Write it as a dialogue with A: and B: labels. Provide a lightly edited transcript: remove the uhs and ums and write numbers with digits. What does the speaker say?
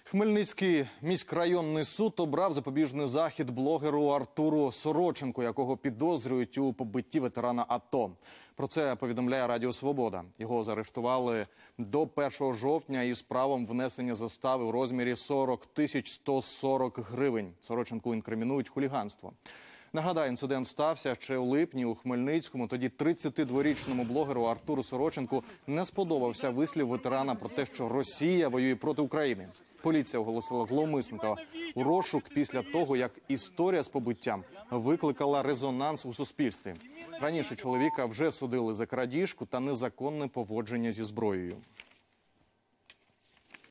A: Хмельницький міськрайонний суд обрав запобіжний захід блогеру Артуру Сороченку, якого підозрюють у побитті ветерана АТО. Про це повідомляє Радіо Свобода. Його заарештували до 1 жовтня із правом внесення застави у розмірі 40 140 гривень. Сороченку інкримінують хуліганство. Нагадаю, інцидент стався ще у липні у Хмельницькому. Тоді 32-річному блогеру Артуру Сороченку не сподобався вислів ветерана про те, що Росія воює проти України. Поліція оголосила зловмисника у розшук після того, як історія з побиттям викликала резонанс у суспільстві. Раніше чоловіка вже судили за крадіжку та незаконне поводження зі зброєю.